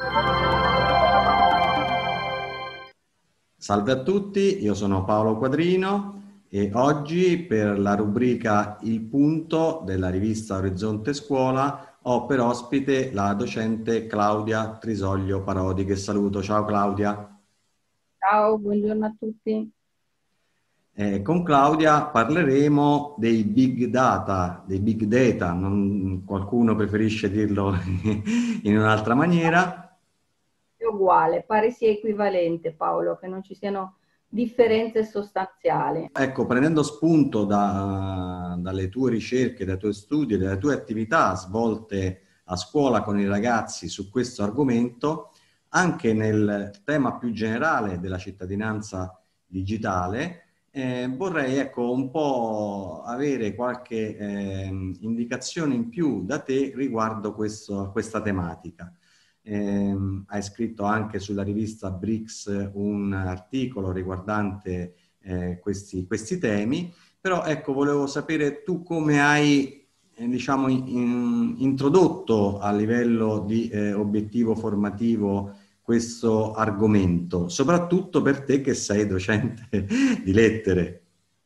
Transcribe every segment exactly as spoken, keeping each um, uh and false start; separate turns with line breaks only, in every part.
Salve a tutti, io sono Paolo Quadrino e oggi per la rubrica Il Punto della rivista Orizzonte Scuola ho per ospite la docente Claudia Trisoglio Parodi, che saluto. Ciao Claudia.
Ciao, buongiorno a tutti.
Eh, con Claudia parleremo dei big data, dei big data, non- qualcuno preferisce dirlo in un'altra maniera.
È uguale, pare sia equivalente, Paolo, che non ci siano differenze sostanziali.
Ecco, prendendo spunto da- dalle tue ricerche, dai tuoi studi, dalle tue attività svolte a scuola con i ragazzi su questo argomento, anche nel tema più generale della cittadinanza digitale, eh, vorrei ecco, un po' avere qualche ehm, indicazione in più da te riguardo questo- questa tematica. Ehm, hai scritto anche sulla rivista Brix un articolo riguardante eh, questi, questi temi, però ecco, volevo sapere tu come hai eh, diciamo, in- in- introdotto a livello di eh, obiettivo formativo questo argomento, soprattutto per te che sei docente di lettere.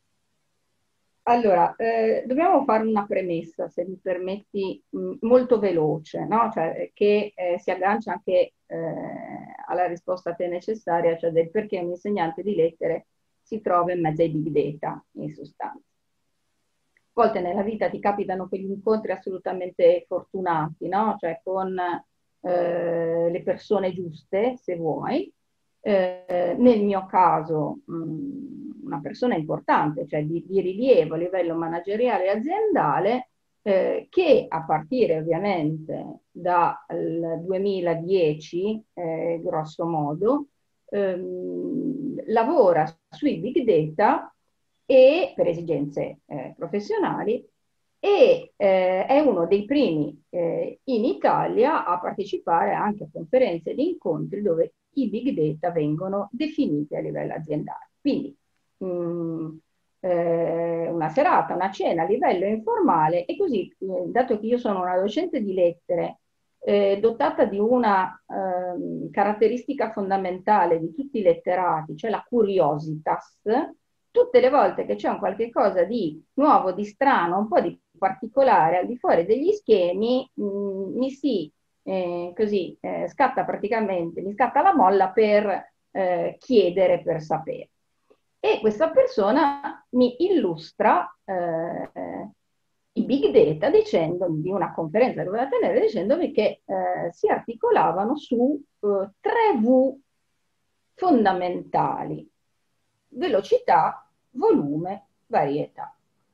Allora, eh, dobbiamo fare una premessa, se mi permetti, mh, molto veloce, no? Cioè, che eh, si aggancia anche eh, alla risposta a te necessaria, cioè del perché un insegnante di lettere si trova in mezzo ai big data, in sostanza. A volte nella vita ti capitano quegli incontri assolutamente fortunati, no? Cioè con eh, le persone giuste, se vuoi. Eh, nel mio caso, mh, una persona importante, cioè di, di rilievo a livello manageriale e aziendale, eh, che a partire ovviamente dal duemiladieci, eh, grosso modo, ehm, lavora sui big data e per esigenze eh, professionali e eh, è uno dei primi eh, in Italia a partecipare anche a conferenze di incontri dove i big data vengono definiti a livello aziendale. Quindi mh, eh, una serata, una cena a livello informale e così, eh, dato che io sono una docente di lettere eh, dotata di una ehm, caratteristica fondamentale di tutti i letterati, cioè la curiositas, tutte le volte che c'è un qualche cosa di nuovo, di strano, un po' di particolare al di fuori degli schemi, mh, mi si eh, così eh, scatta praticamente, mi scatta la molla per eh, chiedere, per sapere. E questa persona mi illustra eh, i big data dicendomi, di una conferenza che doveva tenere, dicendomi che eh, si articolavano su eh, tre V fondamentali: velocità, volume, varietà.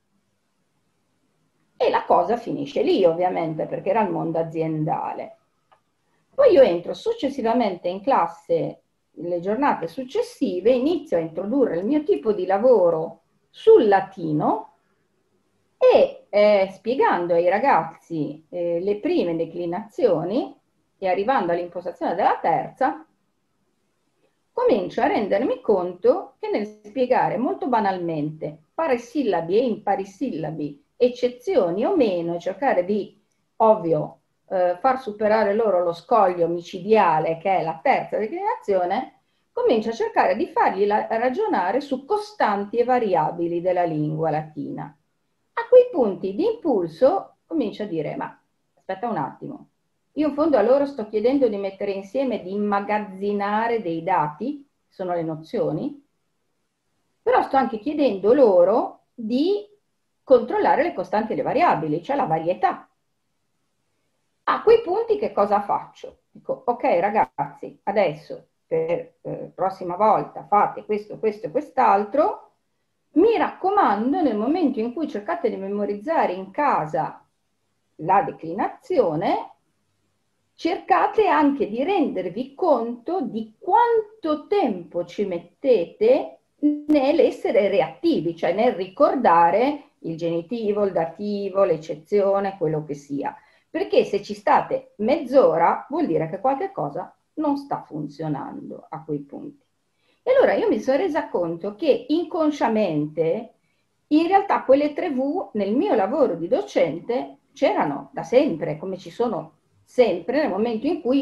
E la cosa finisce lì, ovviamente, perché era il mondo aziendale. Poi io entro successivamente in classe, le giornate successive, inizio a introdurre il mio tipo di lavoro sul latino e eh, spiegando ai ragazzi eh, le prime declinazioni e arrivando all'impostazione della terza, comincio a rendermi conto che nel spiegare molto banalmente parasillabi e imparisillabi, eccezioni o meno, e cercare di, ovvio, eh, far superare loro lo scoglio micidiale che è la terza declinazione, comincio a cercare di fargli la- ragionare su costanti e variabili della lingua latina. A quei punti di impulso comincio a dire, ma aspetta un attimo, io in fondo a loro sto chiedendo di mettere insieme, di immagazzinare dei dati, sono le nozioni, però sto anche chiedendo loro di controllare le costanti e le variabili, cioè la varietà. A quei punti che cosa faccio? Dico, ok ragazzi, adesso per eh, prossima volta fate questo, questo e quest'altro. Mi raccomando, nel momento in cui cercate di memorizzare in casa la declinazione, cercate anche di rendervi conto di quanto tempo ci mettete nell'essere reattivi, cioè nel ricordare il genitivo, il dativo, l'eccezione, quello che sia. Perché se ci state mezz'ora vuol dire che qualche cosa non sta funzionando a quei punti. E allora io mi sono resa conto che inconsciamente in realtà quelle tre V nel mio lavoro di docente c'erano da sempre, come ci sono sempre nel momento in cui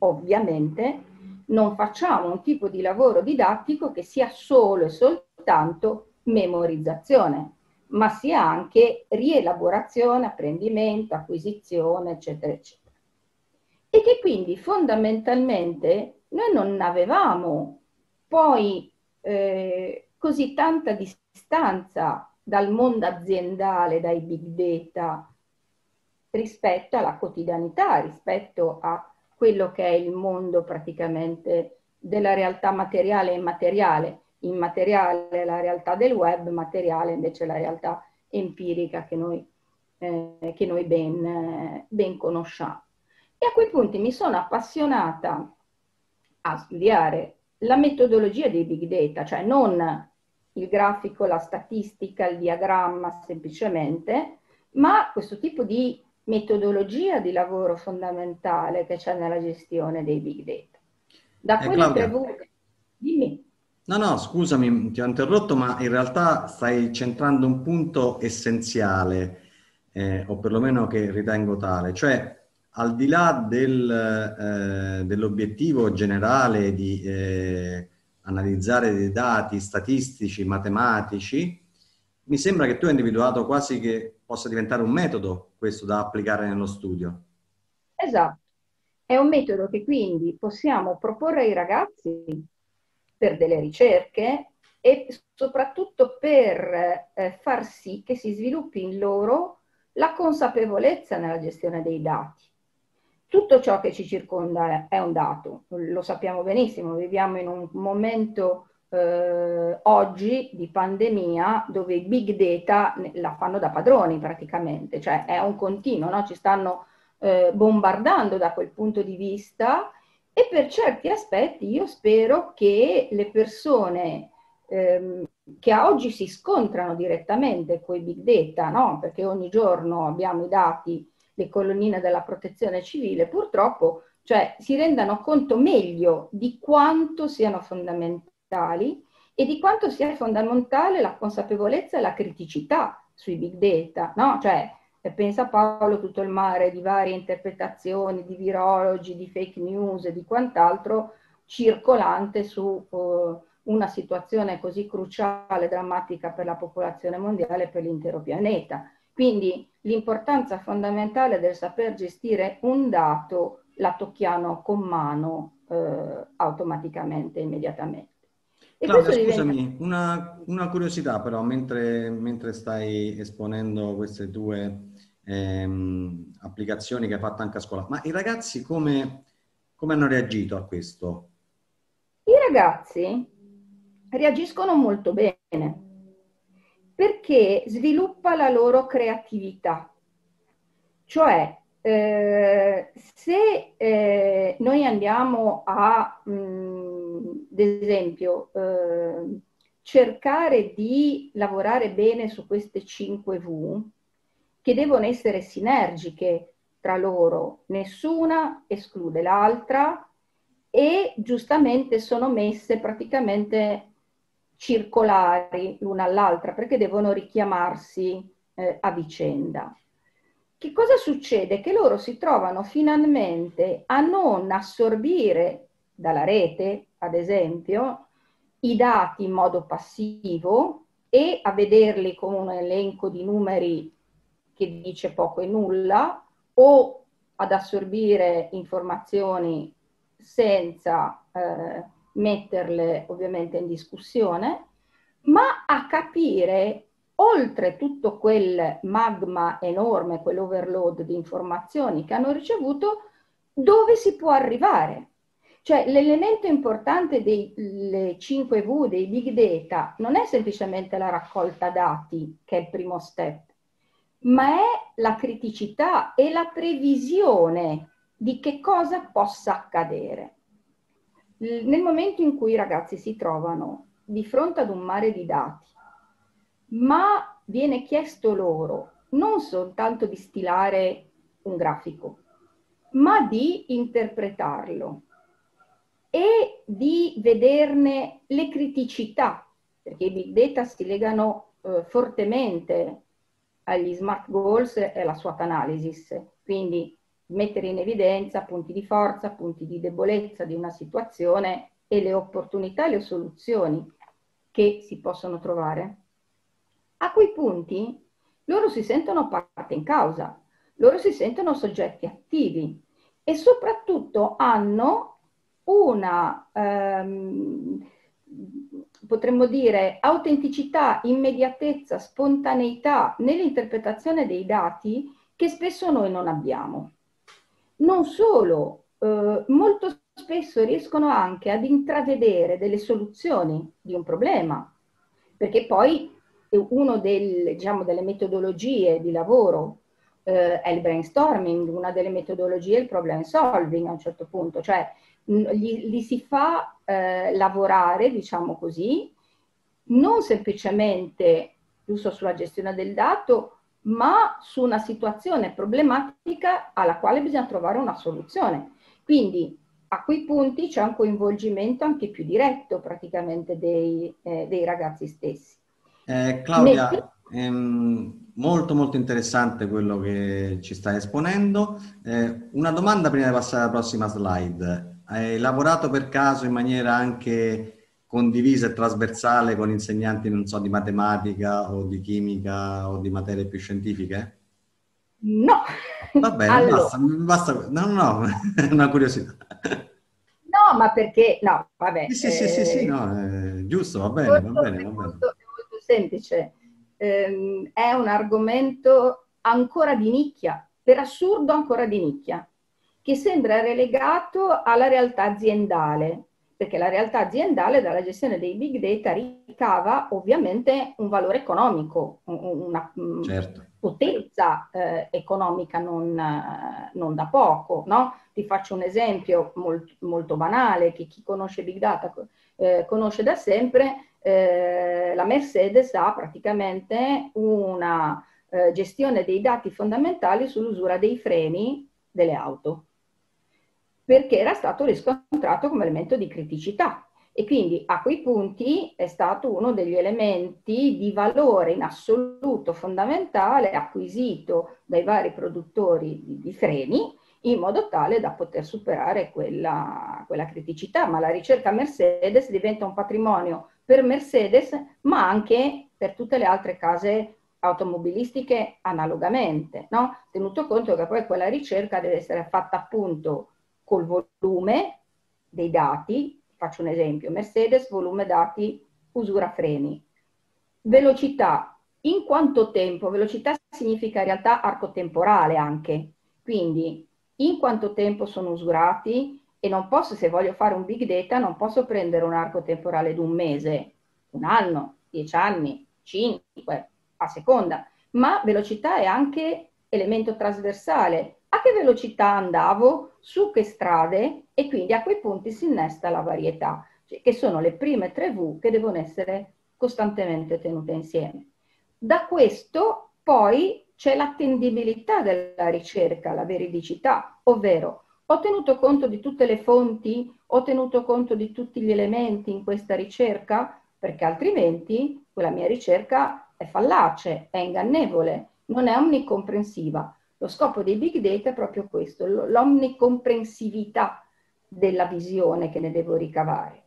ovviamente non facciamo un tipo di lavoro didattico che sia solo e soltanto memorizzazione, ma sia anche rielaborazione, apprendimento, acquisizione, eccetera, eccetera. E che quindi fondamentalmente noi non avevamo poi eh, così tanta distanza dal mondo aziendale, dai big data, rispetto alla quotidianità, rispetto a quello che è il mondo praticamente della realtà materiale e immateriale. Immateriale la realtà del web, materiale invece la realtà empirica che noi, eh, che noi ben, eh, ben conosciamo. E a quei punti mi sono appassionata a studiare la metodologia dei big data, cioè non il grafico, la statistica, il diagramma semplicemente, ma questo tipo di metodologia di lavoro fondamentale che c'è nella gestione dei big data. Da
Eh,
quelle tre
Claudia,
voci, dimmi.
no, no, scusami, ti ho interrotto, ma in realtà stai centrando un punto essenziale, eh, o perlomeno che ritengo tale, cioè al di là del, eh, dell'obiettivo generale di eh, analizzare dei dati statistici, matematici, mi sembra che tu hai individuato quasi che possa diventare un metodo questo da applicare nello studio.
Esatto. È un metodo che quindi possiamo proporre ai ragazzi per delle ricerche e soprattutto per eh, far sì che si sviluppi in loro la consapevolezza nella gestione dei dati. Tutto ciò che ci circonda è un dato, lo sappiamo benissimo, viviamo in un momento eh, oggi di pandemia dove i big data la fanno da padroni praticamente, cioè è un continuo, no? Ci stanno eh, bombardando da quel punto di vista e per certi aspetti io spero che le persone ehm, che a oggi si scontrano direttamente con i big data, no? Perché ogni giorno abbiamo i dati, le colonnine della protezione civile, purtroppo, cioè, si rendano conto meglio di quanto siano fondamentali e di quanto sia fondamentale la consapevolezza e la criticità sui big data, no? Cioè, pensa Paolo tutto il mare di varie interpretazioni, di virologi, di fake news e di quant'altro circolante su uh, una situazione così cruciale, drammatica per la popolazione mondiale e per l'intero pianeta. Quindi l'importanza fondamentale del saper gestire un dato la tocchiamo con mano eh, automaticamente, immediatamente. E
Claudia,
questo diventa...
scusami, una, una curiosità però, mentre, mentre stai esponendo queste tue ehm, applicazioni che hai fatto anche a scuola, ma i ragazzi come, come hanno reagito a questo?
I ragazzi reagiscono molto bene perché sviluppa la loro creatività. Cioè, eh, se eh, noi andiamo a, mh, ad esempio, eh, cercare di lavorare bene su queste cinque vu, che devono essere sinergiche tra loro, nessuna esclude l'altra e giustamente sono messe praticamente circolari l'una all'altra perché devono richiamarsi eh, a vicenda. Che cosa succede? Che loro si trovano finalmente a non assorbire dalla rete, ad esempio, i dati in modo passivo e a vederli come un elenco di numeri che dice poco e nulla, o ad assorbire informazioni senza eh, metterle ovviamente in discussione, ma a capire oltre tutto quel magma enorme, quell'overload di informazioni che hanno ricevuto, dove si può arrivare. Cioè l'elemento importante dei cinque vu, dei big data, non è semplicemente la raccolta dati, che è il primo step, ma è la criticità e la previsione di che cosa possa accadere. Nel momento in cui i ragazzi si trovano di fronte ad un mare di dati, ma viene chiesto loro non soltanto di stilare un grafico, ma di interpretarlo e di vederne le criticità, perché i big data si legano eh, fortemente agli smart goals e alla SWOT analysis. Quindi mettere in evidenza punti di forza, punti di debolezza di una situazione e le opportunità e le soluzioni che si possono trovare. A quei punti loro si sentono parte in causa, loro si sentono soggetti attivi e soprattutto hanno una, ehm, potremmo dire, autenticità, immediatezza, spontaneità nell'interpretazione dei dati che spesso noi non abbiamo. Non solo, eh, molto spesso riescono anche ad intravedere delle soluzioni di un problema, perché poi uno del, diciamo, delle metodologie di lavoro eh, è il brainstorming, una delle metodologie è il problem solving a un certo punto, cioè mh, li, li si fa eh, lavorare, diciamo così, non semplicemente giusto sulla gestione del dato, ma su una situazione problematica alla quale bisogna trovare una soluzione. Quindi a quei punti c'è un coinvolgimento anche più diretto praticamente dei, eh, dei ragazzi stessi.
Eh, Claudia, ehm, molto molto interessante quello che ci stai esponendo. Eh, una domanda prima di passare alla prossima slide. Hai lavorato per caso in maniera anche condivisa e trasversale con insegnanti, non so, di matematica o di chimica o di materie più scientifiche?
No.
Va bene,
Allora,
basta, basta. No, no, no, è una curiosità.
no, ma perché? No, vabbè.
Sì, sì, sì, sì, sì,
Eh,
no, eh, giusto, va bene, va
molto,
bene,
è
va bene.
molto, è molto semplice. Ehm, è un argomento ancora di nicchia, per assurdo ancora di nicchia, che sembra relegato alla realtà aziendale, perché la realtà aziendale dalla gestione dei big data ricava ovviamente un valore economico, una mh,
Certo.
potenza eh, economica non, eh, non da poco, no? Ti faccio un esempio molto, molto banale che chi conosce big data eh, conosce da sempre. Eh, la Mercedes ha praticamente una eh, gestione dei dati fondamentali sull'usura dei freni delle auto, perché era stato riscontrato come elemento di criticità e quindi a quei punti è stato uno degli elementi di valore in assoluto fondamentale acquisito dai vari produttori di, di freni in modo tale da poter superare quella, quella criticità. Ma la ricerca Mercedes diventa un patrimonio per Mercedes, ma anche per tutte le altre case automobilistiche analogamente, no? Tenuto conto che poi quella ricerca deve essere fatta appunto col volume dei dati. Faccio un esempio: Mercedes, volume dati, usura freni. Velocità, in quanto tempo? Velocità significa in realtà arco temporale anche, quindi in quanto tempo sono usurati, e non posso, se voglio fare un big data, non posso prendere un arco temporale di un mese, un anno, dieci anni, cinque, a seconda, ma velocità è anche elemento trasversale. A che velocità andavo, su che strade, e quindi a quei punti si innesta la varietà, cioè, che sono le prime tre V che devono essere costantemente tenute insieme. Da questo poi c'è l'attendibilità della ricerca, la veridicità, ovvero ho tenuto conto di tutte le fonti, ho tenuto conto di tutti gli elementi in questa ricerca, perché altrimenti quella mia ricerca è fallace, è ingannevole, non è omnicomprensiva. Lo scopo dei big data è proprio questo, l'omnicomprensività della visione che ne devo ricavare.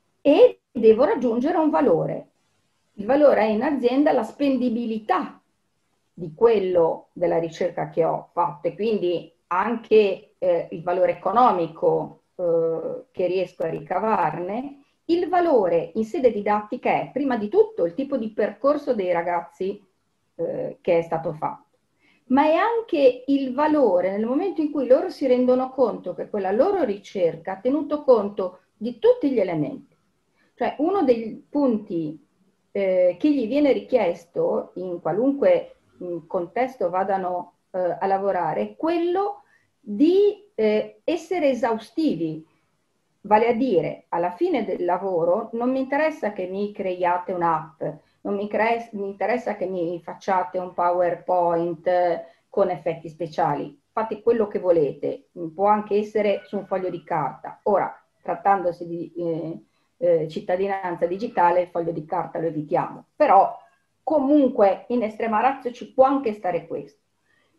E devo raggiungere un valore. Il valore è in azienda la spendibilità di quello della ricerca che ho fatto e quindi anche eh, il valore economico eh, che riesco a ricavarne. Il valore in sede didattica è prima di tutto il tipo di percorso dei ragazzi eh, che è stato fatto, ma è anche il valore nel momento in cui loro si rendono conto che quella loro ricerca ha tenuto conto di tutti gli elementi. Cioè uno dei punti eh, che gli viene richiesto in qualunque mh, contesto vadano eh, a lavorare è quello di eh, essere esaustivi, vale a dire alla fine del lavoro non mi interessa che mi creiate un'app, non mi, cre- mi interessa che mi facciate un PowerPoint eh, con effetti speciali, fate quello che volete, può anche essere su un foglio di carta. Ora, trattandosi di eh, eh, cittadinanza digitale, il foglio di carta lo evitiamo, però comunque in estrema ratio ci può anche stare questo.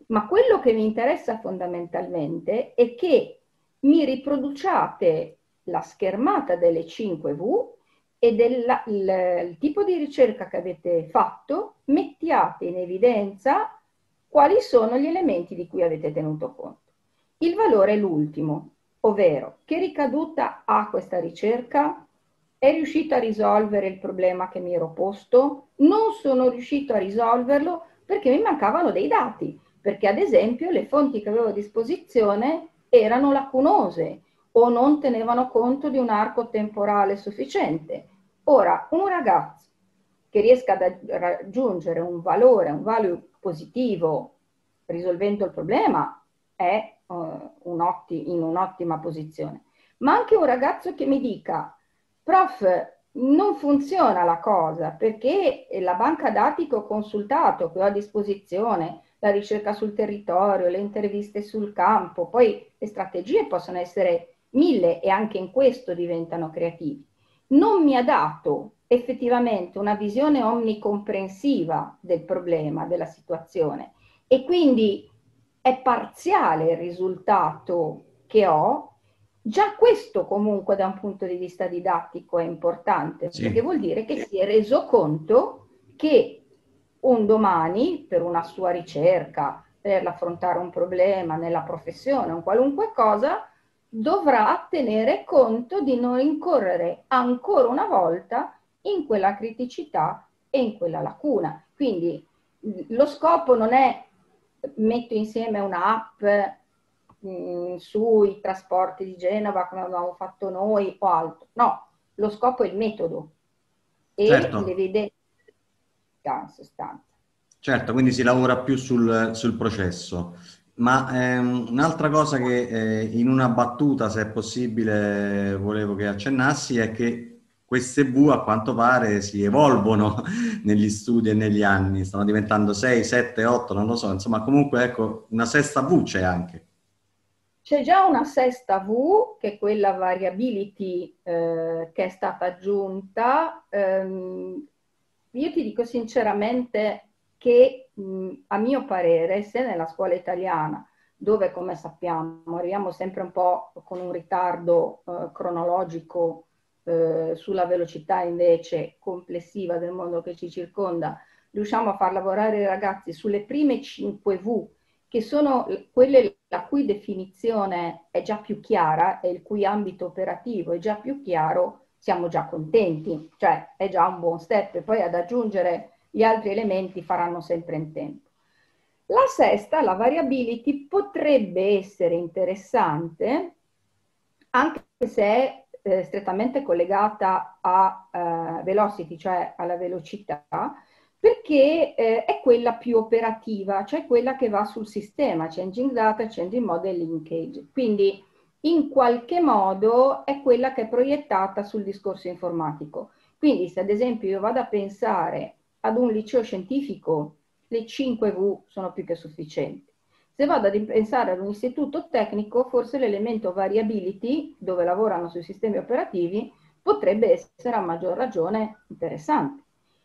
Ma quello che mi interessa fondamentalmente è che mi riproduciate la schermata delle cinque V e del il, tipo di ricerca che avete fatto, mettiate in evidenza quali sono gli elementi di cui avete tenuto conto. Il valore è l'ultimo, ovvero che ricaduta ha questa ricerca? È riuscito a risolvere il problema che mi ero posto? Non sono riuscito a risolverlo perché mi mancavano dei dati, perché ad esempio le fonti che avevo a disposizione erano lacunose o non tenevano conto di un arco temporale sufficiente. Ora, un ragazzo che riesca a raggiungere un valore, un value positivo risolvendo il problema è uh, un in un'ottima posizione. Ma anche un ragazzo che mi dica, prof, non funziona la cosa perché la banca dati che ho consultato, che ho a disposizione, la ricerca sul territorio, le interviste sul campo, poi le strategie possono essere mille e anche in questo diventano creativi. Non mi ha dato effettivamente una visione omnicomprensiva del problema, della situazione, e quindi è parziale il risultato che ho. Già questo comunque da un punto di vista didattico è importante, sì, perché vuol dire che si è reso conto che un domani, per una sua ricerca, per affrontare un problema nella professione o qualunque cosa, dovrà tenere conto di non incorrere ancora una volta in quella criticità e in quella lacuna. Quindi lo scopo non è metto insieme un'app mh, sui trasporti di Genova come abbiamo fatto noi o altro. No, lo scopo è il metodo e certo, l'evidenza in sostanza.
Certo, quindi si lavora più sul, sul processo. Ma ehm, un'altra cosa che eh, in una battuta, se è possibile, volevo che accennassi è che queste V a quanto pare si evolvono negli studi e negli anni, stanno diventando sei, sette, otto, non lo so, insomma comunque ecco una sesta V c'è anche.
C'è già una sesta V, che è quella variability eh, che è stata aggiunta. Ehm, io ti dico sinceramente che mh, a mio parere, se nella scuola italiana, dove come sappiamo arriviamo sempre un po' con un ritardo eh, cronologico eh, sulla velocità invece complessiva del mondo che ci circonda, riusciamo a far lavorare i ragazzi sulle prime cinque V, che sono quelle la cui definizione è già più chiara e il cui ambito operativo è già più chiaro, siamo già contenti, cioè è già un buon step, e poi ad aggiungere gli altri elementi faranno sempre in tempo. La sesta, la variability, potrebbe essere interessante, anche se è eh, strettamente collegata a eh, velocity, cioè alla velocità, perché eh, è quella più operativa, cioè quella che va sul sistema, changing data, changing model, linkage. Quindi in qualche modo è quella che è proiettata sul discorso informatico. Quindi se ad esempio io vado a pensare ad un liceo scientifico, le cinque V sono più che sufficienti. Se vado a pensare ad un istituto tecnico, forse l'elemento variability, dove lavorano sui sistemi operativi, potrebbe essere a maggior ragione interessante.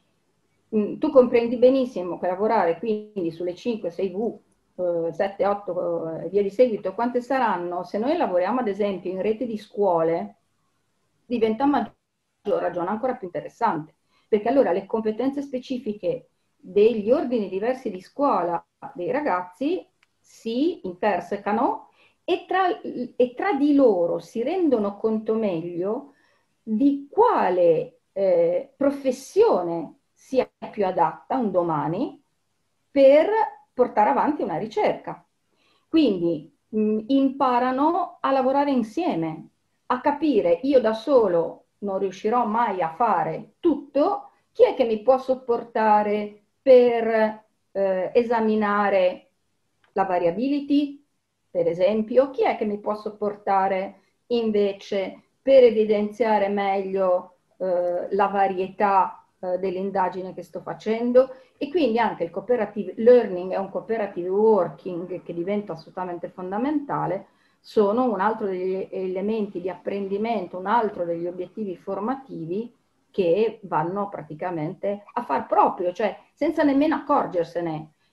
Tu comprendi benissimo che lavorare quindi sulle cinque, sei V, eh, sette, otto e eh, via di seguito, quante saranno? Se noi lavoriamo ad esempio in rete di scuole, diventa a maggior ragione ancora più interessante, perché allora le competenze specifiche degli ordini diversi di scuola dei ragazzi si intersecano e tra, e tra di loro si rendono conto meglio di quale eh, professione sia più adatta un domani per portare avanti una ricerca. Quindi mh, imparano a lavorare insieme, a capire io da solo non riuscirò mai a fare tutto, chi è che mi può supportare per eh, esaminare la variability, per esempio, chi è che mi può supportare invece per evidenziare meglio eh, la varietà eh, dell'indagine che sto facendo, e quindi anche il cooperative learning e un cooperative working che diventa assolutamente fondamentale sono un altro degli elementi di apprendimento, un altro degli obiettivi formativi che vanno praticamente a far proprio, cioè senza nemmeno accorgersene.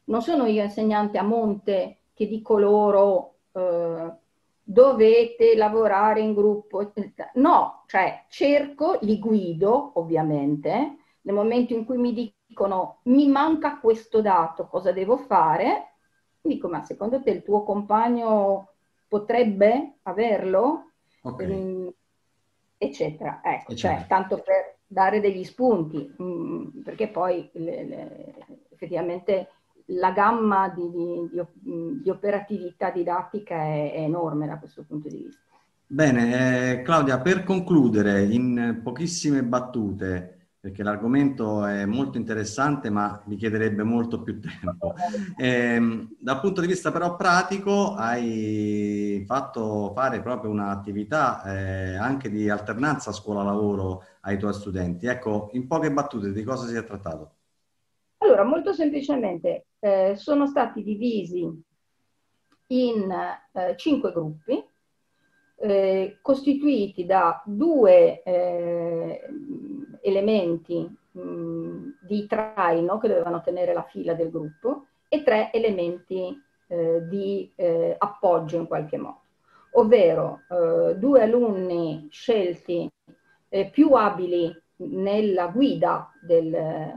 non sono io insegnante a monte che dico loro eh, dovete lavorare in gruppo. No, cioè cerco, li guido ovviamente, nel momento in cui mi dicono mi manca questo dato, cosa devo fare? Dico, ma secondo te il tuo compagno potrebbe averlo?
Ok,
Ehm, eccetera. Ecco, cioè,
eccetera.
tanto per dare degli spunti, mh, perché poi le, le, effettivamente la gamma di, di, di, di operatività didattica è, è enorme da questo punto di vista.
Bene, eh, Claudia, per concludere in pochissime battute, perché l'argomento è molto interessante, ma richiederebbe molto più tempo. Ehm, dal punto di vista però pratico, hai fatto fare proprio un'attività eh, anche di alternanza scuola-lavoro ai tuoi studenti. Ecco, in poche battute di cosa si è trattato?
Allora, molto semplicemente, eh, sono stati divisi in eh, cinque gruppi, eh, costituiti da due eh, elementi mh, di traino che dovevano tenere la fila del gruppo e tre elementi eh, di eh, appoggio in qualche modo, ovvero eh, due alunni scelti eh, più abili nella guida del,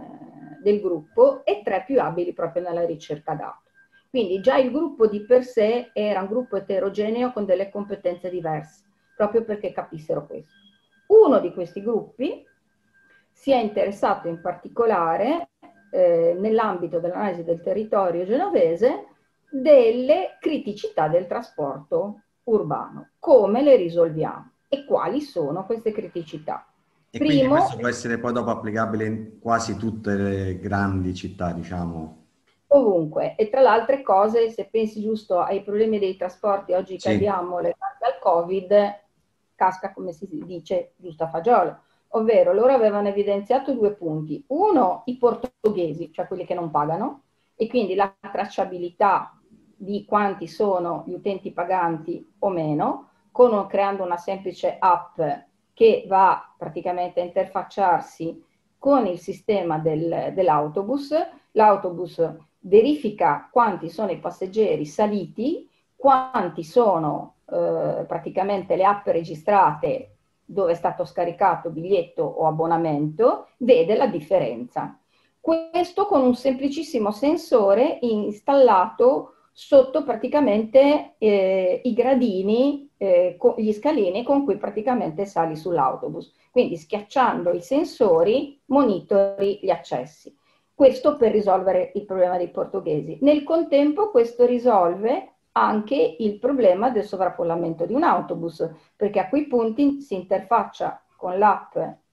del gruppo e tre più abili proprio nella ricerca dati. Quindi già il gruppo di per sé era un gruppo eterogeneo con delle competenze diverse, proprio perché capissero questo. Uno di questi gruppi si è interessato in particolare, eh, nell'ambito dell'analisi del territorio genovese, delle criticità del trasporto urbano. Come le risolviamo e quali sono queste criticità?
E quindi
Primo,
questo può essere poi dopo applicabile in quasi tutte le grandi città, diciamo.
ovunque. E tra le altre cose, se pensi giusto ai problemi dei trasporti oggi che
Sì,
abbiamo legati al Covid, casca, come si dice, giusta fagiolo. Ovvero, loro avevano evidenziato due punti. Uno, i portoghesi, cioè quelli che non pagano, e quindi la tracciabilità di quanti sono gli utenti paganti o meno, con, creando una semplice app che va praticamente a interfacciarsi con il sistema del, dell'autobus. L'autobus verifica quanti sono i passeggeri saliti, quanti sono eh, praticamente le app registrate dove è stato scaricato biglietto o abbonamento, vede la differenza. Questo con un semplicissimo sensore installato sotto praticamente eh, i gradini, eh, gli scalini con cui praticamente sali sull'autobus. Quindi schiacciando i sensori monitori gli accessi. Questo per risolvere il problema dei portoghesi. Nel contempo questo risolve anche il problema del sovraffollamento di un autobus, perché a quei punti si interfaccia con l'app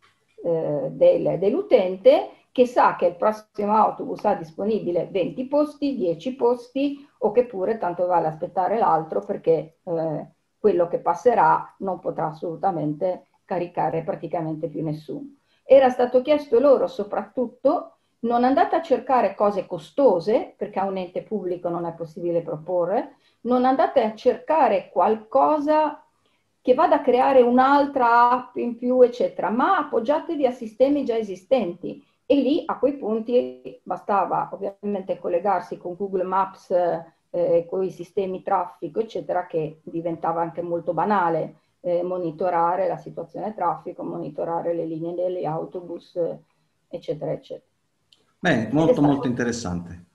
eh, del, dell'utente che sa che il prossimo autobus ha disponibile venti posti, dieci posti o che pure tanto vale aspettare l'altro perché eh, quello che passerà non potrà assolutamente caricare praticamente più nessuno. Era stato chiesto loro soprattutto non andate a cercare cose costose, perché a un ente pubblico non è possibile proporre, non andate a cercare qualcosa che vada a creare un'altra app in più, eccetera, ma appoggiatevi a sistemi già esistenti. E lì a quei punti bastava ovviamente collegarsi con Google Maps, eh, con i sistemi traffico, eccetera, che diventava anche molto banale eh, monitorare la situazione traffico, monitorare le linee degli autobus, eccetera, eccetera.
bene,
Ed è
molto molto
stato...
interessante.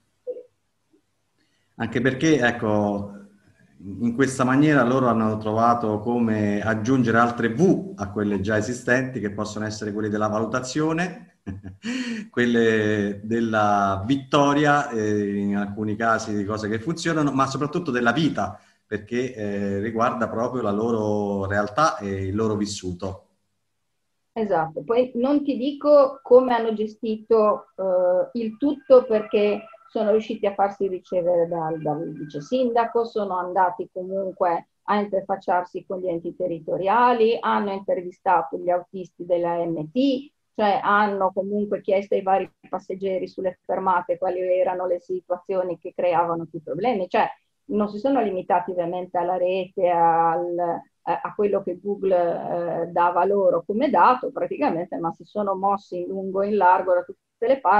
Anche perché, ecco, in questa maniera loro hanno trovato come aggiungere altre V a quelle già esistenti, che possono essere quelle della valutazione, quelle della vittoria, eh, in alcuni casi di cose che funzionano, ma soprattutto della vita, perché eh, riguarda proprio la loro realtà e il loro vissuto.
Esatto, poi non ti dico come hanno gestito eh, il tutto perché sono riusciti a farsi ricevere dal, dal vice sindaco, sono andati comunque a interfacciarsi con gli enti territoriali, hanno intervistato gli autisti della M T, cioè hanno comunque chiesto ai vari passeggeri sulle fermate quali erano le situazioni che creavano più problemi, cioè non si sono limitati ovviamente alla rete, al, a quello che Google eh, dava loro come dato praticamente, ma si sono mossi in lungo e in largo da tutte le parti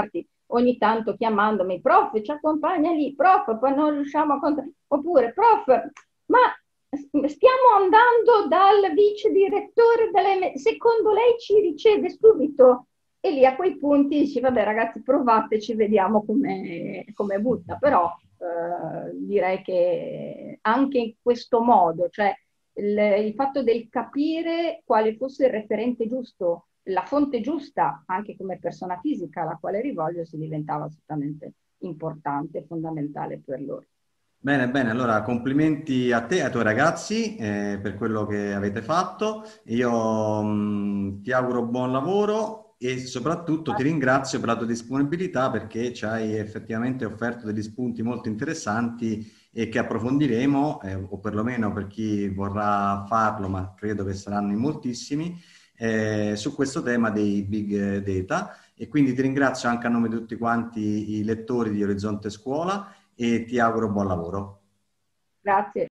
ogni tanto chiamandomi, prof, ci accompagna lì, prof, poi non riusciamo a contattare, oppure, prof, ma stiamo andando dal vice direttore, delle... secondo lei ci riceve subito? E lì a quei punti dici, vabbè ragazzi, provateci, vediamo come, come butta, però eh, direi che anche in questo modo, cioè il, il fatto del capire quale fosse il referente giusto, la fonte giusta, anche come persona fisica alla quale rivolgersi, diventava assolutamente importante, fondamentale per loro.
Bene, bene, allora complimenti a te e ai tuoi ragazzi eh, per quello che avete fatto. Io mh, ti auguro buon lavoro e soprattutto ti ringrazio per la tua disponibilità perché ci hai effettivamente offerto degli spunti molto interessanti e che approfondiremo, eh, o perlomeno per chi vorrà farlo, ma credo che saranno in moltissimi, eh, su questo tema dei big data. E quindi ti ringrazio anche a nome di tutti quanti i lettori di Orizzonte Scuola e ti auguro buon lavoro.
Grazie.